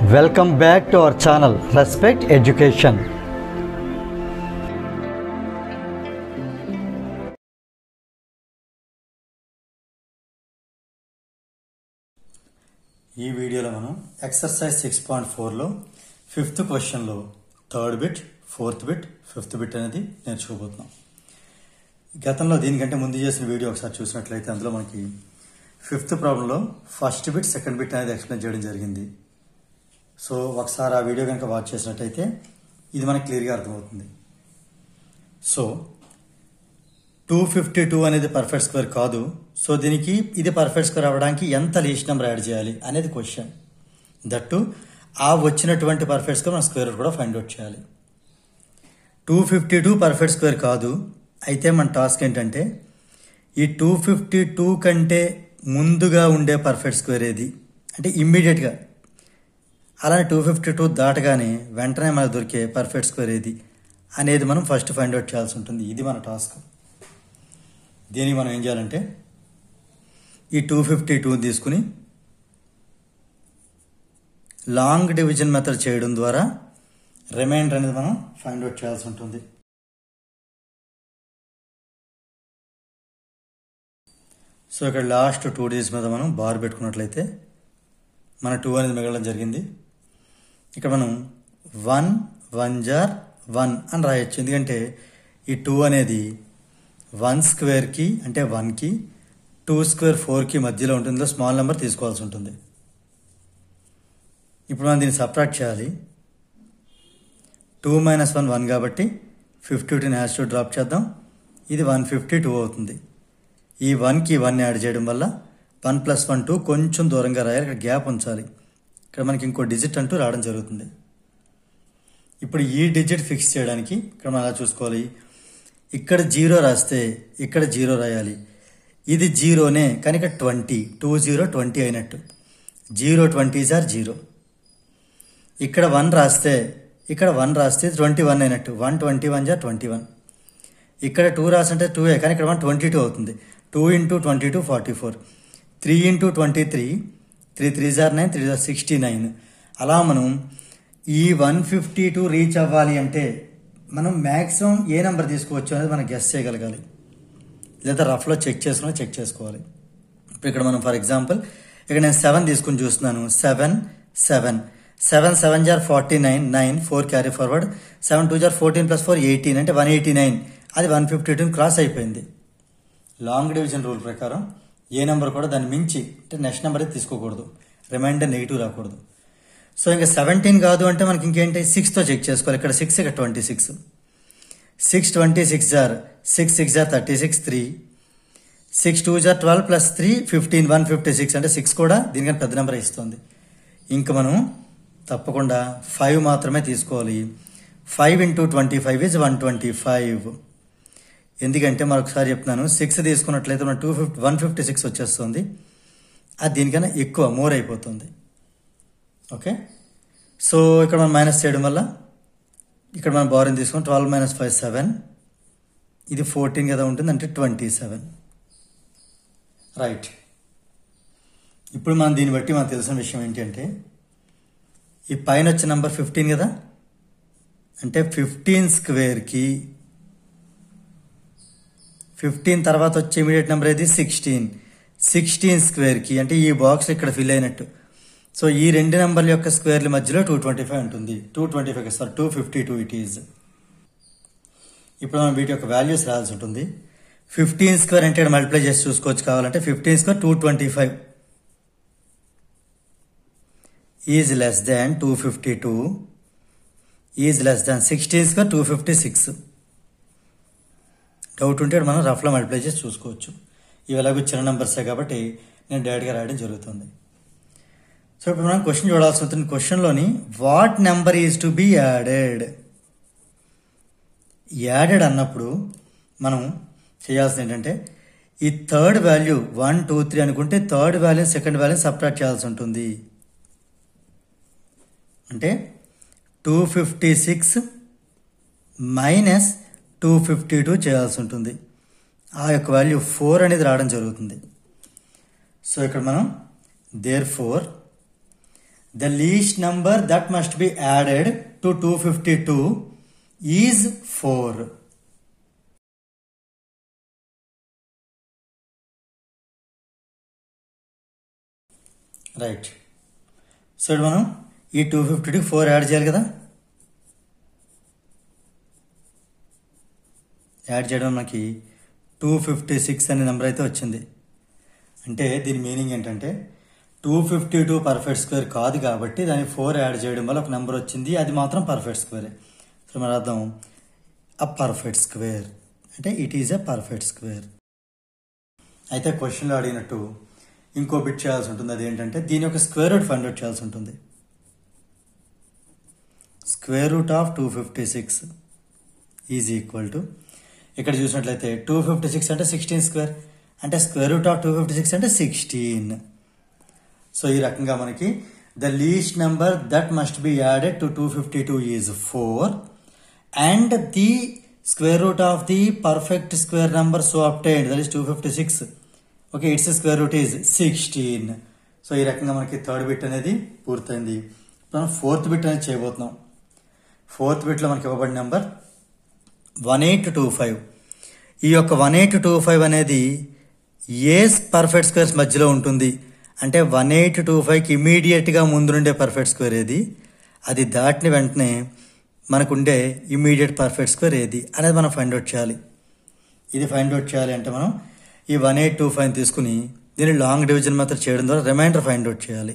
Welcome back to our channel Respect Education. ఈ వీడియోలో మనం ఎక్సర్సైజ్ 6.4 లో 5th క్వశ్చన్ లో 3rd bit 4th bit 5th bit అనేది నేర్చుకోబోతున్నాం. గతంలో దీనికంటే ముందు చేసిన వీడియో ఒకసారి చూసినట్లయితే అందులో మనకి 5th ప్రాబ్లం లో ఫస్ట్ బిట్ సెకండ్ బిట్ అనేది ఎక్స్ప్లెయిన్ చేయడం జరిగింది. సో ఒకసారి ఆ వీడియో కనుక వాచ్ చేసినట్లయితే ఇది మనకి క్లియర్గా అర్థమవుతుంది. సో 252 అనేది పర్ఫెక్ట్ స్క్వేర్ కాదు. సో దీనికి ఇది పర్ఫెక్ట్ స్క్వేర్ అవ్వడానికి ఎంత లీస్ట్ నెంబర్ యాడ్ చేయాలి అనేది క్వశ్చన్. దట్టు ఆ వచ్చినటువంటి పర్ఫెక్ట్ స్క్వేర్ మన స్క్వేర్ కూడా ఫైండ్ అవుట్ చేయాలి. 252 పర్ఫెక్ట్ స్క్వేర్ కాదు. అయితే మన టాస్క్ ఏంటంటే ఈ 252 కంటే ముందుగా ఉండే పర్ఫెక్ట్ స్క్వేర్ ఏది అంటే ఇమ్మీడియట్గా అలానే 252 దాటగానే వెంటనే మనకు దొరికే పర్ఫెక్ట్ స్క్వేర్ ఏది అనేది మనం ఫస్ట్ ఫైండ్ అవుట్ చేయాల్సి ఉంటుంది. ఇది మన టాస్క్. దీనికి మనం ఏం చేయాలంటే ఈ 252 తీసుకుని లాంగ్ డివిజన్ మెథడ్ చేయడం ద్వారా రిమైండర్ అనేది మనం ఫైండ్ అవుట్ చేయాల్సి ఉంటుంది. సో ఇక్కడ లాస్ట్ 2 డిజిట్స్ మీద మనం బార్ పెట్టుకున్నట్లయితే మన 2 అనేది మిగలడం జరిగింది. ఇక్కడ మనం 1 1 జార్ 1 అని రాయొచ్చు. ఎందుకంటే ఈ 2 అనేది 1 స్క్వేర్కి అంటే 1కి 2 స్క్వేర్ 4కి మధ్యలో ఉంటుంది. స్మాల్ నెంబర్ తీసుకోవాల్సి ఉంటుంది. ఇప్పుడు మనం దీన్ని సబ్ట్రాక్ట్ చేయాలి. 2 - 1 1 కాబట్టి 52 హ్యాష్ టు డ్రాప్ చేద్దాం. ఇది 152 అవుతుంది. ఈ 1కి 1 యాడ్ చేయడం వల్ల 1 + 1 2 కొంచెం దూరంగా రాయాలి. ఇక్కడ గ్యాప్ ఉంచాలి. ఇక్కడ మనకి ఇంకో డిజిట్ అంటూ రావడం జరుగుతుంది. ఇప్పుడు ఈ డిజిట్ ఫిక్స్ చేయడానికి ఇక్కడ మనం అలా చూసుకోవాలి. ఇక్కడ 0 రాస్తే ఇక్కడ 0 రాయాలి. ఇది 0నే కానీ ఇక్కడ 20 20 అయినట్టు 0 20 జార్ 0. ఇక్కడ 1 రాస్తే ఇక్కడ 1 రాస్తే 21 అయినట్టు 1 21 జార్ 21. ఇక్కడ 2 రాస్తుంటే 2 కానీ ఇక్కడ 1 22 అవుతుంది. 2 × 22 44. 3 × 23 3 3 జార్ 9 3 జార్ 69. అలా మనం ఈ 152 రీచ్ అవ్వాలి అంటే మనం మ్యాక్సిమం ఏ నెంబర్ తీసుకోవచ్చు అనేది మనం గెస్ చేయగలగాలి. లేదా రఫ్లో చెక్ చేసుకోవాలి. ఇప్పుడు ఇక్కడ మనం ఫర్ ఎగ్జాంపుల్ ఇక్కడ నేను 7 తీసుకుని చూస్తున్నాను. 7 7 జార్ 49 9 4 క్యారీ ఫార్వర్డ్ 7 2 జార్ 14 + 4 18 అంటే 189. అది 152 క్రాస్ అయిపోయింది. లాంగ్ డివిజన్ రూల్ ప్రకారం ఏ నెంబర్ కూడా దాన్ని మించి అంటే నెక్స్ట్ నెంబర్ అయితే తీసుకోకూడదు. రిమైండర్ నెగిటివ్ రాకూడదు. సో ఇంకా 17 కాదు అంటే మనకి ఇంకేంటి 6తో చెక్ చేసుకోవాలి. ఇక్కడ 6 ఇక్కడ 26 6 26 జార్ 6 6 జార్ 36 3 6 2 జార్ 12 + 3 15 156 అంటే 6 కూడా దీనికన్నా పెద్ద నెంబర్ ఇస్తుంది. ఇంకా మనం తప్పకుండా 5 మాత్రమే తీసుకోవాలి. 5 × 25 = 125. ఎందుకంటే మరొకసారి చెప్తున్నాను 6 తీసుకున్నట్లయితే మన 156 వచ్చేస్తుంది. అది దీనికన్నా ఎక్కువ మోర్ అయిపోతుంది. ఓకే. సో ఇక్కడ మనం మైనస్ చేయడం వల్ల ఇక్కడ మనం బారిన్ తీసుకుని 12 - 5 7 ఇది 14 కదా ఉంటుంది అంటే 27. రైట్. ఇప్పుడు మనం దీన్ని బట్టి మనకు తెలిసిన విషయం ఏంటి అంటే ఈ పైన వచ్చే నెంబర్ 15 కదా అంటే 15 స్క్వేర్కి 15 తర్వాత వచ్చే ఇమీడియట్ నెంబర్ ఏది 16 స్క్వేర్కి అంటే ఈ బాక్స్ ఇక్కడ ఫిల్ అయినట్టు. సో ఈ రెండు నెంబర్ల యొక్క స్క్వేర్ల మధ్యలో 225 ఉంటుంది. 252 ఇట్ ఈజ్. ఇప్పుడు మనం వీటి యొక్క వాల్యూస్ రాయాల్సి ఉంటుంది. 15 స్క్వేర్ అంటే మల్టిప్లై చేసి చూసుకోవచ్చు. కావాలంటే 15 square 225 is less than 252 is less than 16 square 256. Doubt ఉంటే మనం రఫ్లో మల్టిప్లై చేసి చూసుకోవచ్చు. ఇవి ఎలాగో చిన్న నెంబర్సే కాబట్టి నేను డైరెక్ట్గా రాయడం జరుగుతుంది. సో ఇప్పుడు మనం క్వశ్చన్ చూడాల్సి ఉంటుంది. క్వశ్చన్లోని what number is to be added అన్నప్పుడు మనం చేయాల్సింది ఏంటంటే ఈ థర్డ్ వాల్యూ 1 2 3 అనుకుంటే third value second value subtract చేయాల్సి ఉంటుంది. అంటే 256 - 252 చేయాల్సి ఉంటుంది. ఆ యొక్క వాల్యూ 4 అనేది రావడం జరుగుతుంది. సో ఇక్కడ మనం therefore the least number that must be added to 252 is 4. Right. So మనం ఈ 252కి 4 యాడ్ చేయాలి కదా. యాడ్ చేయడం మనకి 256 అనే నెంబర్ అయితే వచ్చింది. అంటే దీని మీనింగ్ ఏంటంటే 252 పర్ఫెక్ట్ స్క్వేర్ కాదు కాబట్టి దాన్ని 4 యాడ్ చేయడం వల్ల ఒక నెంబర్ వచ్చింది, అది మాత్రం పర్ఫెక్ట్ స్క్వేరే. సో మన అర్థం అ పర్ఫెక్ట్ స్క్వేర్ అంటే it is a perfect square. అయితే క్వశ్చన్లో అడిగినట్టు ఇంకో బిట్ చేయాల్సి ఉంటుంది. అది ఏంటంటే దీని యొక్క స్క్వేర్ రూట్ ఫైండ్ అవుట్ చేయాల్సి ఉంటుంది. Square root of 256 is equal to, ఇక్కడ చూసినట్లయితే 256 అంటే 16 స్క్వేర్, అంటే స్క్వేర్ రూట్ ఆఫ్ 256 అంటే 16. సో ఈ రకంగా మనకి the least number that must be added to 252 is 4 and the square root of the perfect square number so obtained that is 256. Okay, it's square root is 16. So ఈ రకంగా మనకి third bit అనేది పూర్తయింది. మనం fourth bit అనేది చేయబోతున్నాం. Fourth బిట్లో మనకి ఇవ్వబడిన నెంబర్ 1825. ఈ యొక్క 1825 అనేది ఏ పర్ఫెక్ట్ స్క్వేర్స్ మధ్యలో ఉంటుంది అంటే 1825కి ఇమీడియట్గా ముందు నుండే పర్ఫెక్ట్ స్క్వేర్ ఏది, అది దాటిన వెంటనే మనకుండే ఇమీడియట్ పర్ఫెక్ట్ స్క్వేర్ ఏది అనేది మనం ఫైండ్ అవుట్ చేయాలి. ఇది ఫైండ్ అవుట్ చేయాలి అంటే మనం ఈ 1825 తీసుకుని దీన్ని లాంగ్ డివిజన్ మెథడ్ చేయడం ద్వారా రిమైండర్ ఫైండ్ అవుట్ చేయాలి.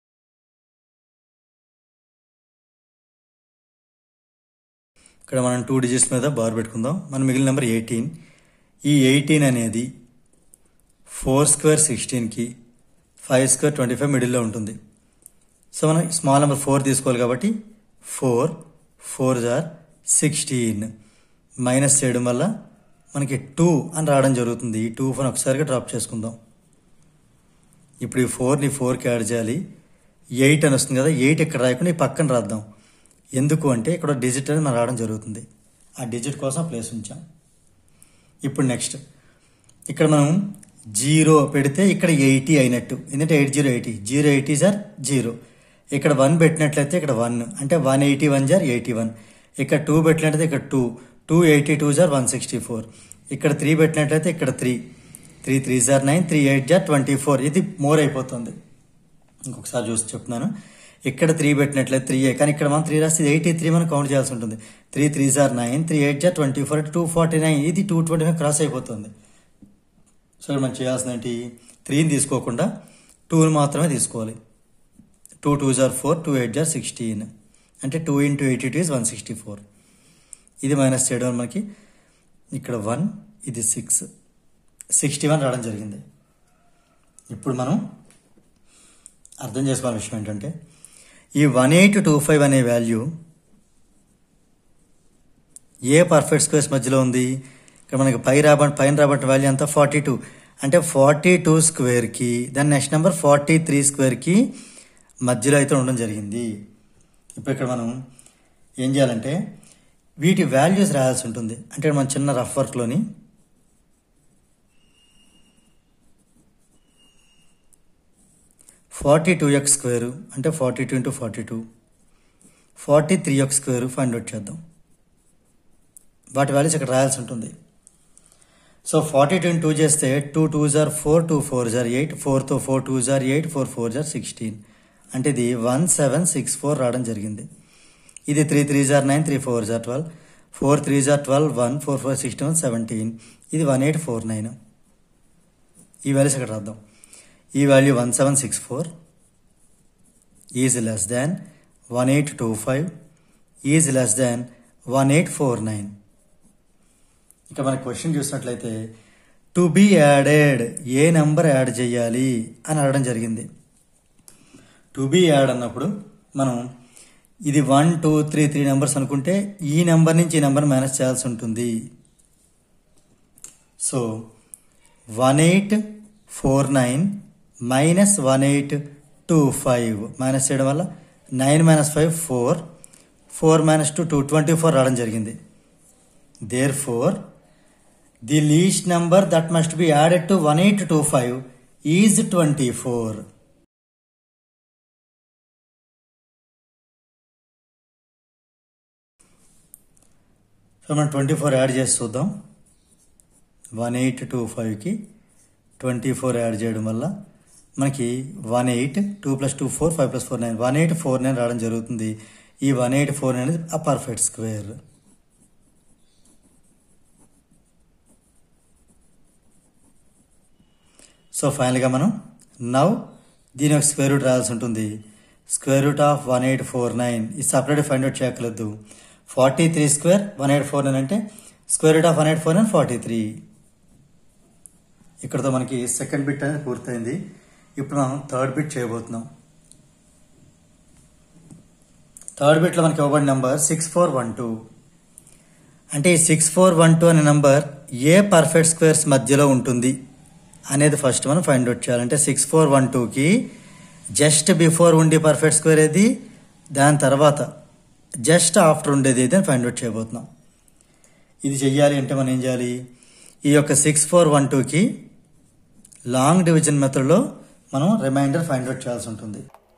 ఇక్కడ మనం 2 డిజిట్స్ మీద బార్ పెట్టుకుందాం. మన మిగిలిన నెంబర్ 18. ఈ 18 అనేది 4 స్క్వేర్ 16కి 5 స్క్వేర్ 25 మిడిల్లో ఉంటుంది. సో మనం స్మాల్ నెంబర్ 4 తీసుకోవాలి కాబట్టి 4 4 జార్ 16 మైనస్ చేయడం వల్ల మనకి 2 అని రావడం జరుగుతుంది. ఈ 2 ఫోన్ ఒకసారిగా డ్రాప్ చేసుకుందాం. ఇప్పుడు ఈ 4ని 4కి యాడ్ చేయాలి. 8 అని వస్తుంది కదా, 8 ఇక్కడ రాయకుండా ఈ పక్కన రాద్దాం. ఎందుకు అంటే ఇక్కడ డిజిట్ అనేది మనం రావడం జరుగుతుంది. ఆ డిజిట్ కోసం ప్లేస్ ఉంచాం. ఇప్పుడు నెక్స్ట్ ఇక్కడ మనం 0 పెడితే ఇక్కడ 80 అయినట్టు, ఎందుకంటే 8080 080 జార్ 0. ఇక్కడ 1 పెట్టినట్లయితే ఇక్కడ 1 అంటే 181 జార్ 81. ఇక్కడ 2 పెట్టినట్లయితే ఇక్కడ 2 282 జార్ 164. ఇక్కడ 3 పెట్టినట్లయితే ఇక్కడ 3 3 3 జార్ 9 3 8 జార్ 24. ఇది మోర్ అయిపోతుంది. ఇంకొకసారి చూసి చెప్తున్నాను. ఇక్కడ 3 పెట్టినట్లయితే 3 కానీ ఇక్కడ మనం 3 రాస్తే 83 మనం కౌంట్ చేయాల్సి ఉంటుంది. 3 3 జార్ 9 3 8 జార్ 24 249. ఇది 225 క్రాస్ అయిపోతుంది. సో మనం చేయాల్సిన ఏంటి, 3ని తీసుకోకుండా 2ని మాత్రమే తీసుకోవాలి. 2 2 జార్ 4 2 8 జార్ 16 అంటే 2 into 82 is 164. ఇది మైనస్ చేయడం వల్ల మనకి ఇక్కడ 1 ఇది 6 61 రావడం జరిగింది. ఇప్పుడు మనం అర్థం చేసుకోవాల్సిన విషయం ఏంటంటే ఈ 1825 అనే వాల్యూ ఏ పర్ఫెక్ట్ స్క్వేర్స్ మధ్యలో ఉంది. ఇక్కడ మనకి పైన రాబట్టిన వాల్యూ అంతా 42 అంటే 42 స్క్వేర్కి దాని నెక్స్ట్ నెంబర్ 43 స్క్వేర్కి మధ్యలో అయితే ఉండడం జరిగింది. ఇప్పుడు ఇక్కడ మనం ఏం చేయాలంటే వీటి వాల్యూస్ రాయాల్సి ఉంటుంది. అంటే మన చిన్న రఫ్ వర్క్లోని 42x స్క్వేరు అంటే 42 into 42 43x square find out చేద్దాం. వాటి వాల్యూస్ ఇక్కడ రాయాల్సి ఉంటుంది. సో 42 into 2 చేస్తే 2 2 జార్ 4 2 4 జార్ 8 4తో 4 2 జార్ 8 4 4 జార్ 16 అంటే ఇది 1764 రావడం జరిగింది. ఇది 3 3 జార్ 9 3 4 జార్ 12 4 3 జార్ 12 1 4 4 61 17 ఇది 1849. ఈ వాల్యూస్ ఇక్కడ రాద్దాం. ఈ value 1764 is less than 1825 is less than 1849. ఇక మన క్వశ్చన్ చూసినట్లయితే టు బి యాడెడ్ ఏ నెంబర్ యాడ్ చేయాలి అని అడగడం జరిగింది. టు బి యాడ్ అన్నప్పుడు మనం ఇది 1 2 3 3 నెంబర్స్ అనుకుంటే ఈ నెంబర్ నుంచి ఈ నెంబర్ మైనస్ చేయాల్సి ఉంటుంది. సో 1849 మైనస్ 1825 మైనస్ చేయడం వల్ల 9 మైనస్ 5 4 4 మైనస్ 2 2 24 రావడం జరిగింది. Therefore the least number that must be added to 1825 is 24. So మనం 24 యాడ్ చేసి చూద్దాం. 1825కి 24 యాడ్ చేయడం వల్ల మనకి 18 2 + 2 4 5 + 4 9 1849 రావడం జరుగుతుంది. ఈ 1849 అనేది ఆ పర్ఫెక్ట్ స్క్వేర్. సో ఫైనల్గా మనం నౌ దీని యొక్క స్క్వేర్ రూట్ రాయాల్సి ఉంటుంది. స్క్వేర్ రూట్ ఆఫ్ 1849 ఇది సపరేట్ ఫైండ్ అవుట్ చేయక్కర్లేదు. 43 స్క్వేర్ 1849 అంటే స్క్వేర్ రూట్ ఆఫ్ 1849 43. ఇక్కడతో మనకి సెకండ్ బిట్ అనేది పూర్తయింది. ఇప్పుడు మనం థర్డ్ బిట్ చేయబోతున్నాం. థర్డ్ బిట్లో మనకి ఇవ్వబడిన నెంబర్ 6412. అంటే ఈ 6412 అనే నెంబర్ ఏ పర్ఫెక్ట్ స్క్వేర్స్ మధ్యలో ఉంటుంది అనేది ఫస్ట్ మనం ఫైండ్ అవుట్ చేయాలి. అంటే 6412కి జస్ట్ బిఫోర్ ఉండే పర్ఫెక్ట్ స్క్వేర్ ఏది, దాని తర్వాత జస్ట్ ఆఫ్టర్ ఉండేది ఏది అని ఫైండ్ అవుట్ చేయబోతున్నాం. ఇది చెయ్యాలి అంటే మనం ఏం చేయాలి, ఈ యొక్క 6412కి లాంగ్ డివిజన్ మెథడ్లో మనం రిమైండర్ ఫైండ్ అవుట్ చేయాల్సి ఉంటుంది.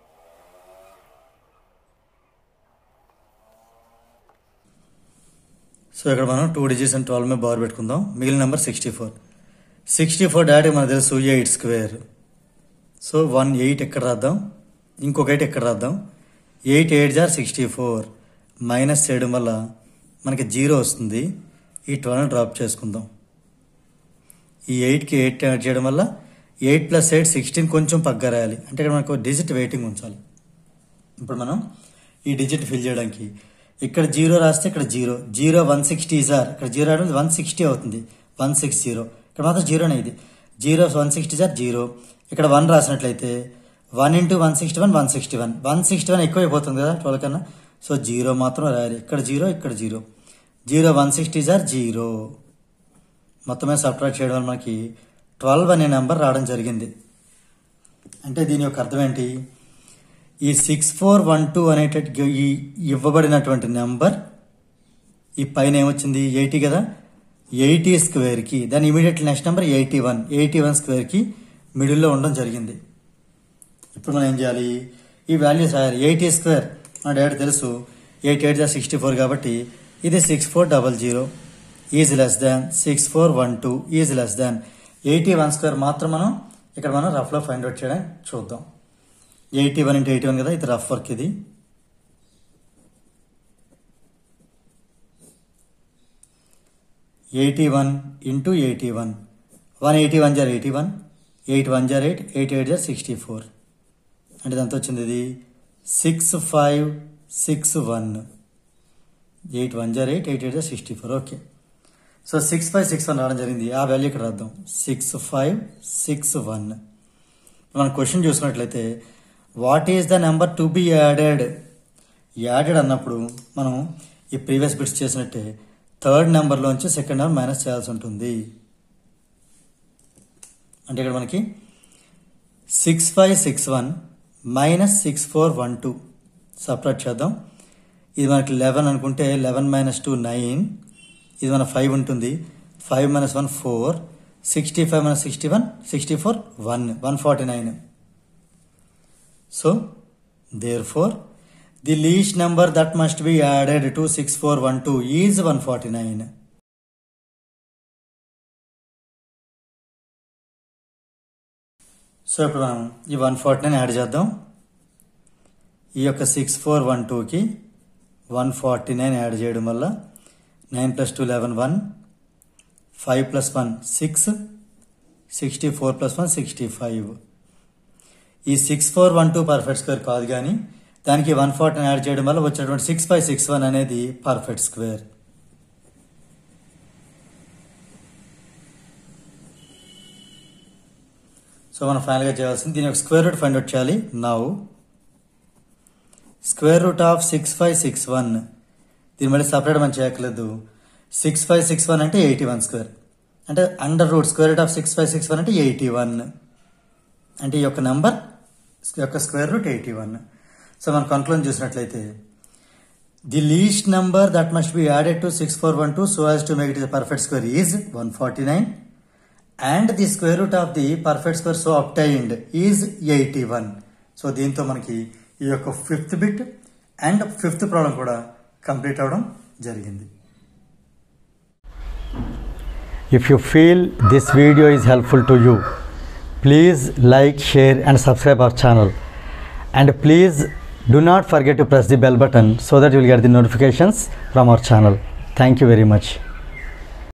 సో ఇక్కడ మనం 2 డిజిట్స్ అండ్ 12 మీద బార్ పెట్టుకుందాం. మిగిలిన నెంబర్ 64. 64 డైరెక్ట్గా మనకు తెలుసు 8 స్క్వేర్. సో 1 8 ఎక్కడ రాద్దాం, ఇంకొక 8 ఎక్కడ రాద్దాం. 8 8 = 64 మైనస్ చేయడం వల్ల మనకి 0 వస్తుంది. ఈ 12 డ్రాప్ చేసుకుందాం. ఈ 8కి 8 యాడ్ చేయడం వల్ల 8 + 8 16 కొంచెం పగ్గా రాయాలి. అంటే ఇక్కడ మనకు డిజిట్ వెయిటింగ్ ఉంచాలి. ఇప్పుడు మనం ఈ డిజిట్ ఫిల్ చేయడానికి ఇక్కడ 0 రాస్తే ఇక్కడ 0 0 160 సార్ ఇక్కడ 0 రాయడం 160 అవుతుంది. 160 ఇక్కడ మాత్రం 0 ఇది 0 160 సార్ 0. ఇక్కడ 1 రాసినట్లయితే 1 × 161 161 161 ఎక్కువ అయిపోతుంది కదా 12 కన్నా. సో 0 మాత్రం రాయాలి. ఇక్కడ 0 ఇక్కడ 0 0 160 సార్ 0. మొత్తమే సబ్ట్రాక్ట్ చేయడం వల్ల మనకి 12 అనే నెంబర్ రావడం జరిగింది. అంటే దీని యొక్క అర్థం ఏంటి, ఈ 6412 అనేటట్టు ఈ ఇవ్వబడినటువంటి నెంబర్ ఈ పైన ఏమొచ్చింది 80 కదా, 80 స్క్వేర్కి దాని ఇమీడియట్ నెక్స్ట్ నెంబర్ 81 స్క్వేర్కి మిడిల్లో ఉండడం జరిగింది. ఇప్పుడు మనం ఏం చేయాలి, ఈ వాల్యూస్ రాయాలి. 80 స్క్వేర్ మన డైరెక్ట్ తెలుసు 8 8 = 64 కాబట్టి ఇది 6400 is less than 6412 is less than 81 square మాత్రం ఇక్కడ మనం రఫ్లో ఫైండ్ అవుట్ చేయడానికి చూద్దాం. 81 × 81 కదా, ఇది రఫ్ వర్క్. ఇది 81 × 81 181 = 81 8 1 = 8 8 8 = 64. అంటే దాంతో వచ్చింది ఇది 6561 8 1 = 8 8 8 = 64. ఓకే, సో 6561 రావడం జరిగింది. ఆ వాల్యూ ఇక్కడ రాద్దాం 6561. మనం క్వశ్చన్ చూసినట్లయితే what is the number to be added అన్నప్పుడు మనం ఈ ప్రీవియస్ బిట్స్ చేసినట్టే థర్డ్ నెంబర్లోంచి సెకండ్ నెంబర్ మైనస్ చేయాల్సి ఉంటుంది. అంటే ఇక్కడ మనకి 6561 మైనస్ 6412 సపరేట్ చేద్దాం. ఇది మనకి 11 అనుకుంటే 11 - 2 9. ఇది మన 5 ఉంటుంది. 5 - 1 4 65 - 61 64 1 149. So therefore the least number that must be added to 6412 is 149. So ఇప్పుడు మనం ఈ 149 యాడ్ చేద్దాం. ఈ యొక్క 6412కి 149 యాడ్ చేయడం వల్ల 9 + 2 11 1 5 + 1 6 64 + 1 65. ఈ 6412 పర్ఫెక్ట్ స్క్వేర్ కాదు, కానీ దానికి 149 యాడ్ చేయడం వల్ల వచ్చినటువంటి 6561 అనేది పర్ఫెక్ట్ స్క్వేర్. సో మనం ఫైనల్గా చేయాల్సింది దీని యొక్క స్క్వేర్ రూట్ ఫైండ్ అవుట్ చేయాలి. నౌ స్క్వేర్ రూట్ ఆఫ్ 6561 దీని మళ్ళీ సపరేట్ మనం చేయట్లేదు. 6561 అంటే 81 స్క్వేర్. అంటే under root square root of 6561 అంటే 81. అంటే ఈ యొక్క నెంబర్ యొక్క స్క్వేర్ రూట్ 81. సో మనం కన్క్లూజన్ చూసినట్లయితే the least number that must be added to 6412 so as to make it perfect square is 149 and the square root of the perfect square so obtained is 81. So దీంతో మనకి ఈ యొక్క 5th bit and 5th problem కూడా complete అవడం జరిగింది. If you feel this video is helpful to you, please like, share and subscribe our channel. And please do not forget to press the bell button so that you will get the notifications from our channel. Thank you very much.